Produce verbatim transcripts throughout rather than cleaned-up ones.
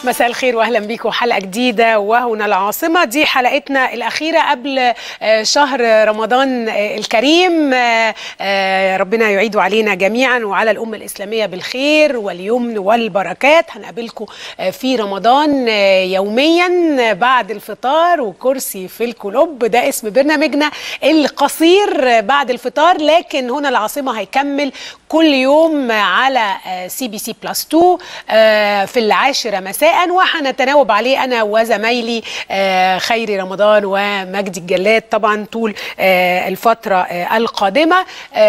مساء الخير واهلا بيكم حلقه جديده وهنا العاصمه. دي حلقتنا الاخيره قبل شهر رمضان الكريم. ربنا يعيد علينا جميعا وعلى الامه الاسلاميه بالخير واليمن والبركات. هنقابلكم في رمضان يوميا بعد الفطار وكرسي في الكلوب، ده اسم برنامجنا القصير بعد الفطار، لكن هنا العاصمه هيكمل كل يوم على سي بي سي بلس اتنين في العاشره مساء، وهنتناوب عليه انا وزمايلي خيري رمضان ومجدي الجلاد طبعا طول الفتره القادمه،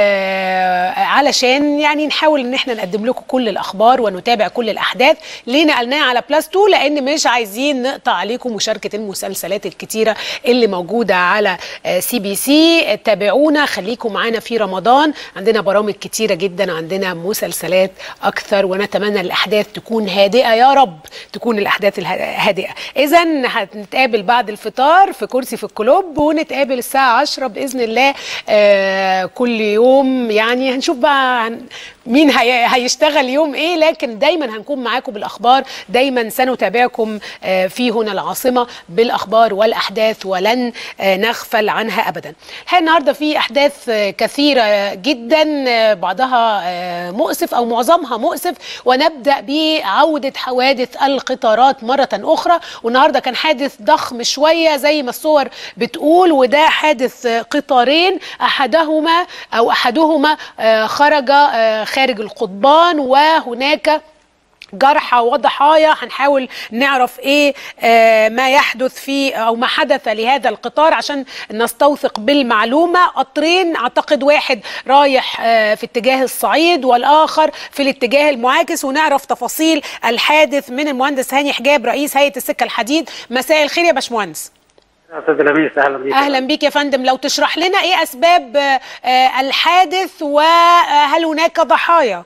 علشان يعني نحاول ان احنا نقدم لكم كل الاخبار ونتابع كل الاحداث. ليه نقلناها على بلس اتنين؟ لان مش عايزين نقطع عليكم مشاركه المسلسلات الكتيره اللي موجوده على سي بي سي. تابعونا، خليكم معانا في رمضان، عندنا برامج كتيره جدا، عندنا مسلسلات اكثر، ونتمنى الاحداث تكون هادئه يا رب، تكون الاحداث هادئه. اذا هنتقابل بعد الفطار في كرسي في الكلوب، ونتقابل الساعه عشرة باذن الله آه كل يوم. يعني هنشوف بقى مين هي هيشتغل يوم ايه، لكن دايما هنكون معاكم بالاخبار، دايما سنتابعكم آه في هنا العاصمه بالاخبار والاحداث، ولن آه نغفل عنها ابدا. النهارده في احداث آه كثيره جدا، آه بعضها آه مؤسف او معظمها مؤسف، ونبدا بعوده حوادث القطارات مرة أخرى. والنهاردة كان حادث ضخم شوية زي ما الصور بتقول، وده حادث قطارين، أحدهما أو أحدهما خرج خارج القضبان، وهناك جرحى وضحايا. هنحاول نعرف ايه آه ما يحدث في او ما حدث لهذا القطار عشان نستوثق بالمعلومه. قطرين، اعتقد واحد رايح آه في اتجاه الصعيد والاخر في الاتجاه المعاكس، ونعرف تفاصيل الحادث من المهندس هاني حجاب رئيس هيئه السكه الحديد. مساء الخير يا باشمهندس. استاذ لميس، اهلا بيك. اهلا بيك يا فندم، لو تشرح لنا ايه اسباب آه الحادث وهل هناك ضحايا؟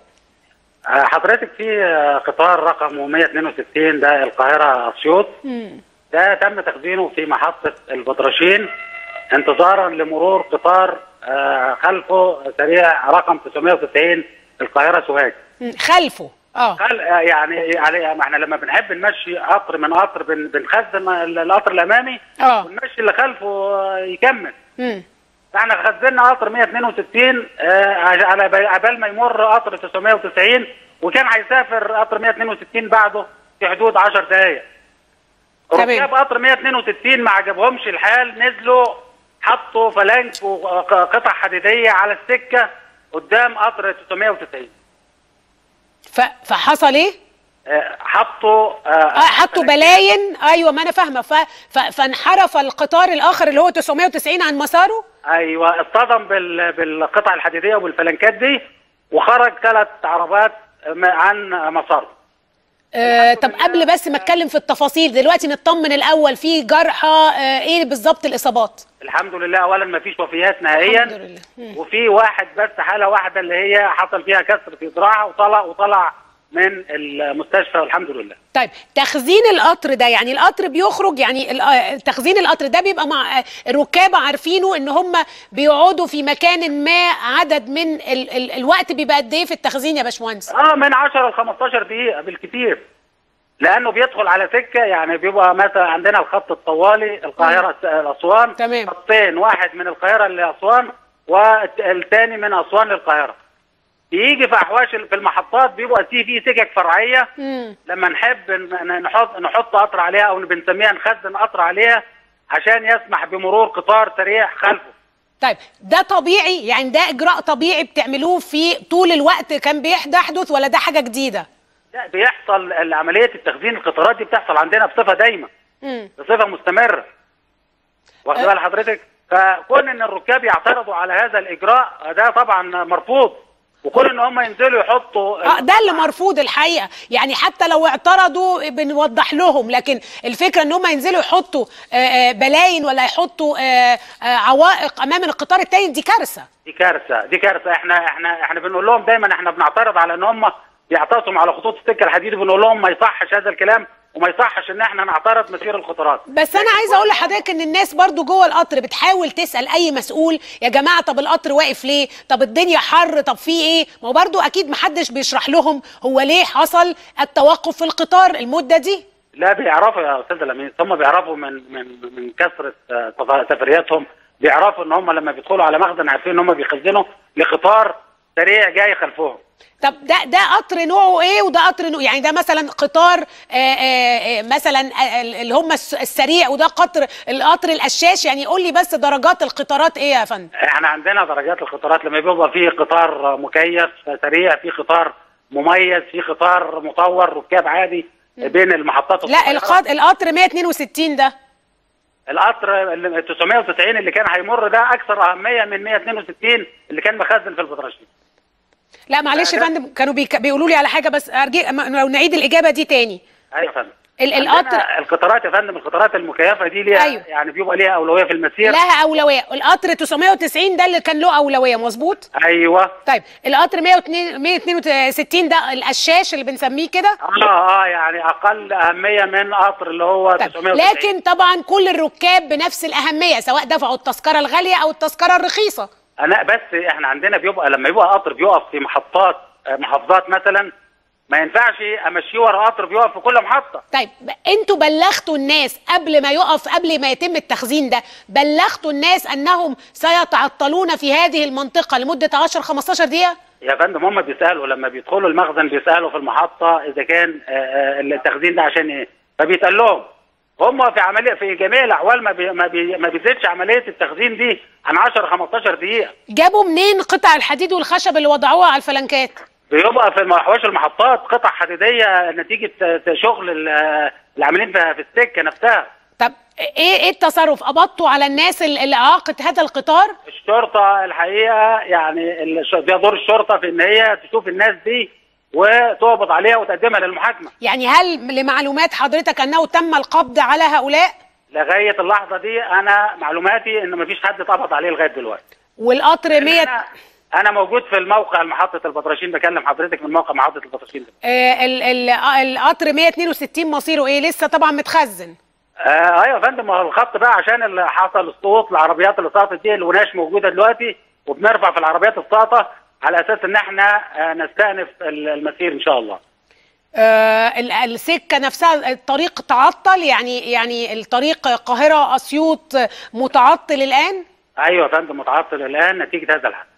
حضرتك في قطار رقم مئة واثنين وستين ده القاهرة أسيوط، ده تم تخزينه في محطة البدرشين انتظارا لمرور قطار خلفه سريع رقم تسعمئة وتسعين القاهرة سوهاج. خلفه اه خل... يعني يعني ما احنا لما بنحب نمشي قطر من قطر بن... بنخزن القطر الامامي اه ونمشي اللي خلفه يكمل. امم احنا خزنا قطر مئة واثنين وستين آه على عبال ما يمر قطر تسعمئة وتسعين، وكان هيسافر قطر مئة واثنين وستين بعده في حدود عشر دقائق. ركاب قطر مئة واثنين وستين ما عجبهمش الحال، نزلوا حطوا فلانك وقطع حديديه على السكه قدام قطر تسعمئة وتسعين. ف... فحصل ايه؟ حطوا اه حطوا بلاين. ايوه ما انا فاهمه. ف... ف... فانحرف القطار الاخر اللي هو تسعمئة وتسعين عن مساره. ايوه اصطدم بال... بالقطع الحديديه وبالفلنكات دي، وخرج ثلاث عربات عن مساره. آه طب قبل بس ما اتكلم في التفاصيل دلوقتي، نطمن الاول، في جرحى آه ايه بالظبط الاصابات؟ الحمد لله، اولا ما فيش وفيات نهائيا، الحمد لله. وفي واحد بس حاله واحده اللي هي حصل فيها كسر في ذراعها وطلع وطلع من المستشفى والحمد لله. طيب تخزين القطر ده، يعني القطر بيخرج، يعني تخزين القطر ده بيبقى مع الركاب عارفينه ان هم بيقعدوا في مكان ما عدد من ال ال الوقت بيبقى قد ايه في التخزين يا باشمهندس؟ اه من عشرة ل خمستاشر دقيقة بالكثير، لانه بيدخل على سكه. يعني بيبقى مثلا عندنا الخط الطوالي القاهره لاسوان، تمام، خطين، واحد من القاهره لاسوان والثاني من اسوان للقاهره. بيجي في احواش في المحطات بيبقى في في سكك فرعيه. مم. لما نحب نحط نحط قطر عليها او بنسميها نخزن قطر عليها عشان يسمح بمرور قطار سريع خلفه. طيب ده طبيعي؟ يعني ده اجراء طبيعي بتعملوه في طول الوقت كان بيحدث ولا ده حاجه جديده؟ لا، بيحصل عمليه التخزين القطارات دي بتحصل عندنا بصفه دايمه، مم. بصفه مستمره. واخد بال حضرتك؟ فكون ان الركاب يعترضوا على هذا الاجراء ده طبعا مرفوض، وكل ان هم ينزلوا يحطوا اه ده اللي مرفوض الحقيقه. يعني حتى لو اعترضوا بنوضح لهم، لكن الفكره ان هم ينزلوا يحطوا بلاين ولا يحطوا عوائق امام القطار التاني، دي كارثه. دي كارثه دي كارثه احنا احنا احنا بنقول لهم دايما، احنا بنعترض على ان هم بيعتصموا على خطوط السكه الحديد، وبنقول لهم ما يصحش هذا الكلام، وما يصحش ان احنا نعترض مسير القطارات. بس انا عايزه اقول لحضرتك ان الناس برضو جوه القطر بتحاول تسال اي مسؤول، يا جماعه طب القطر واقف ليه؟ طب الدنيا حر، طب في ايه؟ ما هو برضو اكيد محدش بيشرح لهم هو ليه حصل التوقف في القطار المده دي. لا بيعرفوا يا استاذ لميس، هم بيعرفوا من من من كثره سفرياتهم، بيعرفوا ان هم لما بيدخلوا على مخزن عارفين ان هم بيخزنوا لقطار سريع جاي خلفهم. طب ده ده قطر نوعه ايه وده قطر نوع يعني ده مثلا قطار آآ آآ مثلا اللي هم السريع وده قطر القطر القشاش، يعني قول لي بس درجات القطارات ايه يا فندم؟ احنا عندنا درجات القطارات، لما بيبقى في قطار مكيف سريع، في قطار مميز، في قطار مطور ركاب عادي بين المحطات. لا القطر القطر مية واتنين وستين ده، القطر ال تسعمية وتسعين اللي كان هيمر ده اكثر اهميه من مية واتنين وستين اللي كان مخزن في البدرشين. لا معلش يا فندم كانوا بيك... بيقولوا لي على حاجه بس ارجي لو نعيد الاجابه دي تاني. ايوه يا فندم. القطر القطارات يا فندم، القطارات المكيفه دي ليها أيوه. يعني بيبقى ليها اولويه في المسير. لها اولويه، القطر تسعمية وتسعين ده اللي كان له اولويه مظبوط؟ ايوه. طيب القطر مية واتنين وستين ده القشاش اللي بنسميه كده؟ اه اه يعني اقل اهميه من قطر اللي هو طيب. تسعمية وتسعين. لكن طبعا كل الركاب بنفس الاهميه سواء دفعوا التذكره الغاليه او التذكره الرخيصه. انا بس احنا عندنا بيبقى لما يبقى قطر بيقف في محطات محافظات مثلا ما ينفعش امشيه ورا قطر بيقف في كل محطه. طيب انتوا بلغتوا الناس قبل ما يقف، قبل ما يتم التخزين ده، بلغتوا الناس انهم سيتعطلون في هذه المنطقه لمده عشرة خمستاشر دقيقه؟ يا فندم هم بيسالوا لما بيدخلوا المخزن، بيسالوا في المحطه اذا كان التخزين ده عشان ايه، فبيتقال لهم هم في عمليه في جميع الاحوال ما بي ما, بي ما بيزيدش عمليه التخزين دي عن عشرة خمستاشر دقيقه. جابوا منين قطع الحديد والخشب اللي وضعوها على الفلنكات؟ بيبقى في محوش المحطات قطع حديديه نتيجه شغل العاملين في السكه نفسها. طب ايه ايه التصرف؟ قبضتوا على الناس اللي اعاقت هذا القطار؟ الشرطه الحقيقه يعني ده دور الشرطه في ان هي تشوف الناس دي وتقبض عليها وتقدمها للمحاكمه. يعني هل لمعلومات حضرتك انه تم القبض على هؤلاء؟ لغايه اللحظه دي انا معلوماتي ان مفيش حد اتقبض عليه لغايه دلوقتي. والقطر مية أنا, انا موجود في الموقع محطه البدرشين، بكلم حضرتك من موقع محطه البدرشين ده. آه ال ال القطر مية واتنين وستين مصيره ايه؟ لسه طبعا متخزن. آه ايوه يا فندم، الخط بقى عشان اللي حصل السقوط، العربيات اللي سقطت دي الوناش موجوده دلوقتي وبنرفع في العربيات الساقطه على اساس ان احنا آه نستأنف المسير ان شاء الله. آه السكه نفسها الطريق تعطل، يعني يعني الطريق القاهره اسيوط متعطل الان؟ ايوه يا فندم متعطل الان نتيجه هذا الحدث.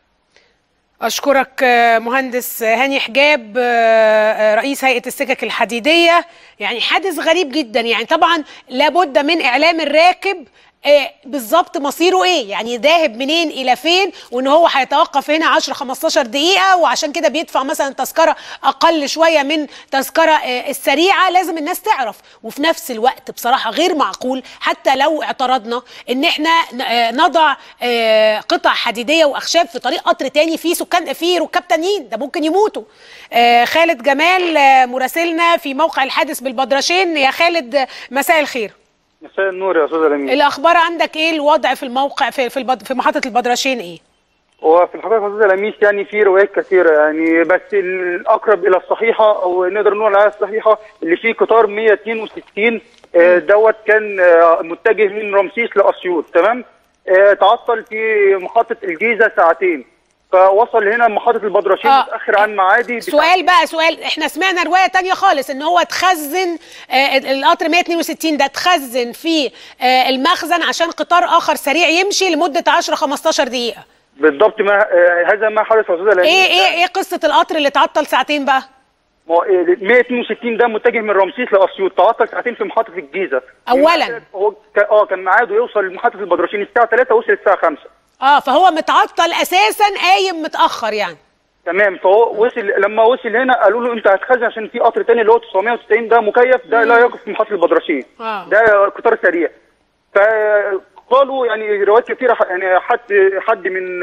أشكرك مهندس هاني حجاب رئيس هيئة السكك الحديدية. يعني حادث غريب جدا، يعني طبعا لابد من إعلام الراكب إيه بالظبط مصيره ايه، يعني ذاهب منين الى فين، وان هو هيتوقف هنا عشرة خمستاشر دقيقه وعشان كده بيدفع مثلا تذكره اقل شويه من تذكره إيه السريعه. لازم الناس تعرف. وفي نفس الوقت بصراحه غير معقول حتى لو اعترضنا ان احنا نضع إيه قطع حديديه واخشاب في طريق قطر تاني فيه سكان فيه ركاب تانيين، ده ممكن يموتوا. إيه خالد جمال مراسلنا في موقع الحادث بالبدرشين. يا خالد مساء الخير. مساء النور يا استاذ لميس. الاخبار عندك ايه؟ الوضع في الموقع في في, البد... في محطه البدرشين ايه؟ هو في الحقيقه يا استاذ لميس يعني في روايات كثيره، يعني بس الاقرب الى الصحيحه او نقدر نقول عليها الصحيحه اللي فيه قطار مية واتنين وستين دوت كان متجه من رمسيس لاسيوط، تمام؟ تعطل في محطه الجيزه ساعتين، فوصل هنا محطه البدرشين آه. متاخر عن معادي. سؤال بقى سؤال، احنا سمعنا روايه ثانيه خالص ان هو اتخزن آه القطر مية واتنين وستين ده اتخزن في آه المخزن عشان قطار اخر سريع يمشي لمده عشرة خمستاشر دقيقه. بالضبط، ما آه هذا ما حدث يا استاذ لميس. ايه ايه ايه قصه القطر اللي اتعطل ساعتين بقى؟ مية واتنين وستين ده متجه من رمسيس لاسيوط، تعطل ساعتين في محطه الجيزه. اولا هو اه كان ميعاده يوصل لمحطه البدرشين الساعه تلاتة، وصل الساعه خمسة. اه فهو متعطل اساسا، قايم متاخر يعني. تمام، فهو وصل لما وصل هنا قالوا له انت هتخزن عشان في قطر تاني اللي هو تسعمية وتسعين ده مكيف، ده لا يقف في محطه البدرشين. آه. ده قطار سريع. فقالوا يعني روايات كثيره، يعني حد حد من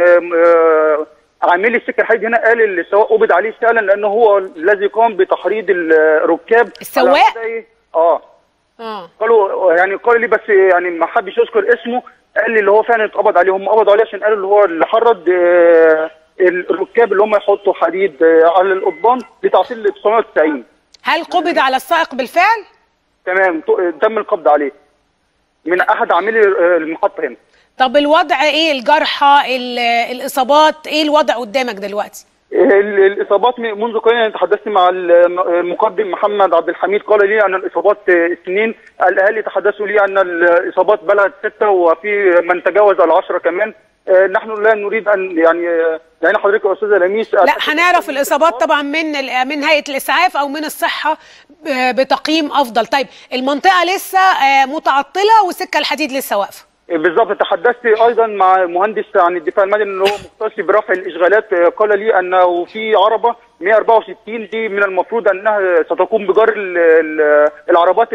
عاملي السكه الحديد هنا قال السواق قبض عليه فعلا لانه هو الذي قام بتحريض الركاب. السواق؟ اه اه قالوا يعني قال لي بس يعني ما حدش يذكر اسمه، قال لي اللي هو فعلا اتقبض عليه، هم قبضوا عليه عشان قالوا اللي هو اللي حرض آه الركاب اللي هم يحطوا حديد آه على القضبان لتعطيل تسعمية وتسعين. هل قبض على السائق بالفعل؟ تمام، تم القبض عليه من احد عاملي المحطه هنا. طب الوضع ايه؟ الجرحى، الاصابات، ايه الوضع قدامك دلوقتي؟ الاصابات منذ قليل تحدثت مع المقدم محمد عبد الحميد، قال لي ان الاصابات اثنين، الاهالي تحدثوا لي ان الاصابات بلغت سته وفي من تجاوز العشره كمان. نحن لا نريد ان يعني يعني حضرتك يا استاذه لميس لا هنعرف الاصابات طبعا من من هيئه الاسعاف او من الصحه بتقييم افضل. طيب المنطقه لسه متعطله والسكه الحديد لسه واقفه. بالضبط. تحدثت ايضا مع مهندس عن الدفاع المدني اللي هو مختص برفع الاشغالات، قال لي انه في عربه مئة وأربعة وستين دي من المفروض انها ستقوم بجر العربات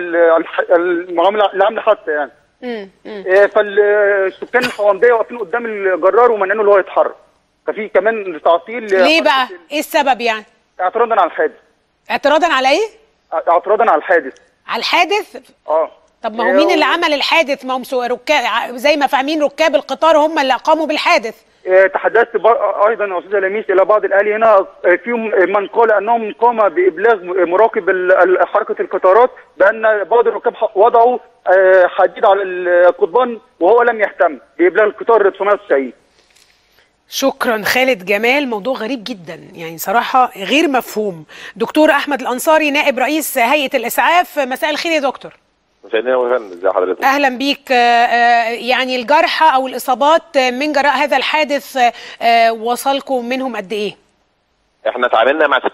العامله حادثه يعني. امم فالسكان الحوامديه واقفين قدام الجرار ومنعينه اللي هو يتحرك، ففي كمان تعطيل. ليه بقى؟ ايه السبب يعني؟ اعتراضا على الحادث. اعتراضا على ايه؟ اعتراضا على الحادث. على الحادث؟ اه طب ما هو مين اللي عمل الحادث؟ ما هم ركاب زي ما فاهمين ركاب القطار هم اللي قاموا بالحادث. تحدثت ايضا يا استاذه لميس الى بعض الاهالي هنا، فيهم من قال انهم قام بابلاغ مراقب حركه القطارات بان بعض الركاب وضعوا حديد على القضبان وهو لم يهتم بابلاغ القطار تسعمائة وتسعين. شكرا خالد جمال. موضوع غريب جدا يعني صراحه غير مفهوم. دكتور احمد الانصاري نائب رئيس هيئه الاسعاف، مساء الخير يا دكتور. ازي حضرتك؟ اهلا بيك. يعني الجرحى او الاصابات من جراء هذا الحادث وصلكم منهم قد ايه؟ احنا تعاملنا مع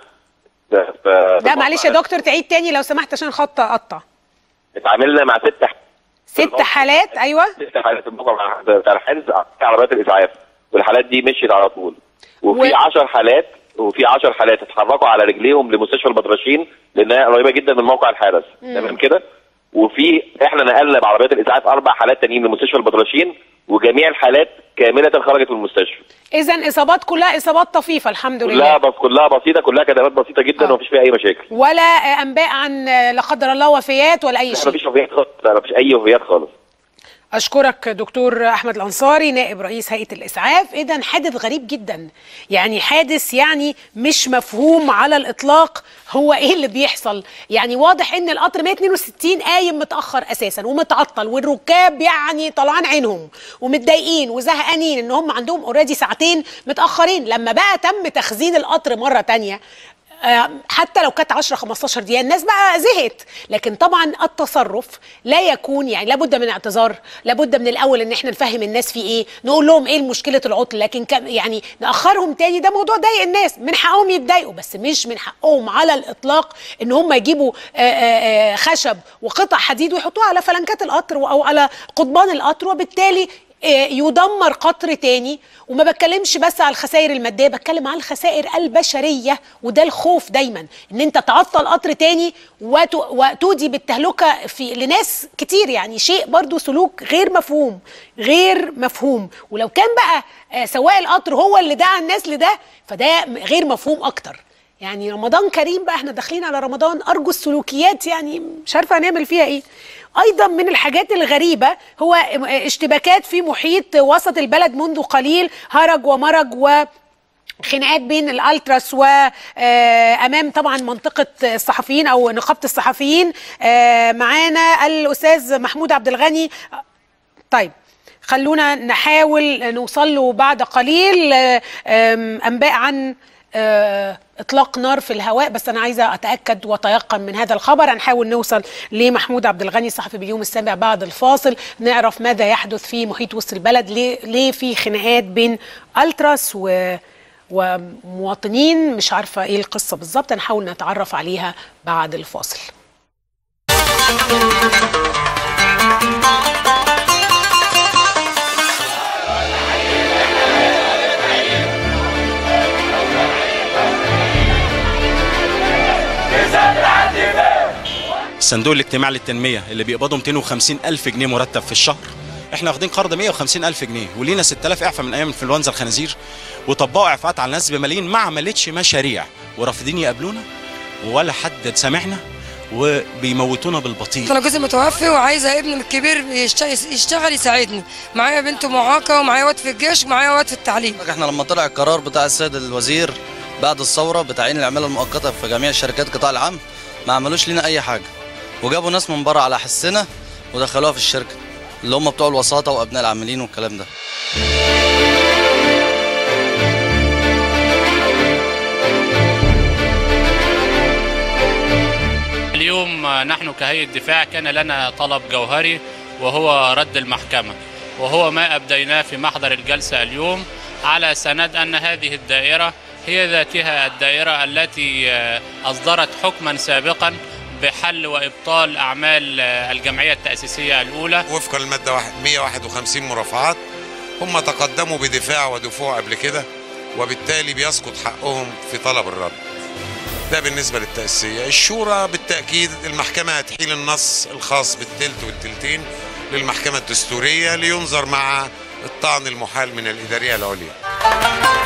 لا معلش يا دكتور تعيد تاني لو سمحت عشان الخط قطع. اتعاملنا مع ست ست حالات. ايوه ست حالات في الموقع بتاع الحادث في عربيات الاسعاف، والحالات دي مشيت على طول. وفي عشر حالات وفي عشر حالات اتحركوا على رجليهم لمستشفى البدرشين لانها قريبه جدا من موقع الحادث. تمام كده؟ وفي احنا نقلنا بعربيات الاسعاف اربع حالات تانيين لمستشفى البدرشين، وجميع الحالات كامله خرجت من المستشفى. اذا اصابات كلها اصابات طفيفه الحمد لله. كلها بس كلها بسيطه، كلها كدمات بسيطه جدا ومفيش فيها اي مشاكل. ولا انباء عن لا قدر الله وفيات ولا اي شيء؟ مفيش وفيات خالص، لا مفيش اي وفيات خالص. أشكرك دكتور أحمد الأنصاري نائب رئيس هيئة الإسعاف. إذن حادث غريب جدا، يعني حادث يعني مش مفهوم على الإطلاق هو إيه اللي بيحصل. يعني واضح إن القطر مئة واثنين وستين قايم متأخر أساسا ومتعطل، والركاب يعني طلعان عينهم ومتضايقين وزهقانين إن هم عندهم أوريدي ساعتين متأخرين. لما بقى تم تخزين القطر مرة تانية حتى لو كانت عشرة خمستاشر دقيقة الناس بقى زهقت. لكن طبعا التصرف لا يكون يعني لابد من اعتذار، لابد من الاول ان احنا نفهم الناس في ايه، نقول لهم ايه مشكله العطل. لكن يعني ناخرهم تاني ده موضوع ضايق الناس، من حقهم يتضايقوا بس مش من حقهم على الاطلاق ان هم يجيبوا آآ آآ خشب وقطع حديد ويحطوها على فلنكات القطر او على قضبان القطر، وبالتالي يدمر قطر تاني. وما بتكلمش بس على الخسائر الماديه، بتكلم على الخسائر البشريه، وده الخوف دايما ان انت تعطل قطر تاني وتودي بالتهلكه في لناس كتير. يعني شيء برضو سلوك غير مفهوم غير مفهوم. ولو كان بقى سواق القطر هو اللي دعا الناس لده فده غير مفهوم اكتر. يعني رمضان كريم بقى، احنا داخلين على رمضان، ارجو السلوكيات يعني مش عارفه هنعمل فيها ايه. ايضا من الحاجات الغريبه هو اشتباكات في محيط وسط البلد منذ قليل، هرج ومرج وخناقات بين الالتراس وامام طبعا منطقه الصحفيين او نقابه الصحفيين. معانا الاستاذ محمود عبد الغني. طيب خلونا نحاول نوصل له بعد قليل انباء عن اطلاق نار في الهواء، بس انا عايزه اتاكد واتيقن من هذا الخبر. هنحاول نوصل لمحمود عبد الغني صحفي باليوم السابع بعد الفاصل، نعرف ماذا يحدث في محيط وسط البلد، ليه ليه في خناقات بين التراس و ومواطنين، مش عارفه ايه القصه بالظبط. هنحاول نتعرف عليها بعد الفاصل. الصندوق الاجتماعي للتنميه اللي بيقبضوا مئتين وخمسين ألف جنيه مرتب في الشهر، احنا واخدين قرض مئة وخمسين ألف جنيه ولينا ستة آلاف اعفاء من ايام انفلونزا الخنازير، وطبقوا اعفاءات على الناس بملايين، ما عملتش مشاريع ورافضين يقابلونا ولا حد سامعنا وبيموتونا بالبطيء. انا جوزي متوفي وعايزه ابني الكبير يشتغل يساعدني، معايا بنت معاقه ومعايا واد في الجيش ومعايا واد في التعليم. احنا لما طلع القرار بتاع السيد الوزير بعد الثوره بتعيين العماله المؤقته في جميع شركات القطاع العام، ما عملوش لنا اي حاجه، وجابوا ناس من بره على حسنا ودخلوها في الشركه اللي هم بتوع الوساطه وابناء العاملين والكلام ده. ونحن كهيئة دفاع كان لنا طلب جوهري وهو رد المحكمة، وهو ما أبديناه في محضر الجلسة اليوم على سند أن هذه الدائرة هي ذاتها الدائرة التي أصدرت حكما سابقا بحل وإبطال أعمال الجمعية التأسيسية الأولى وفقا للمادة مئة وواحد وخمسين مرافعات. هم تقدموا بدفاع ودفوع قبل كده، وبالتالي بيسقط حقهم في طلب الرد. ده بالنسبة للتأسيسية. الشورى بالتأكيد المحكمة هتحيل النص الخاص بالتلت والتلتين للمحكمة الدستورية لينظر مع الطعن المحال من الإدارية العليا.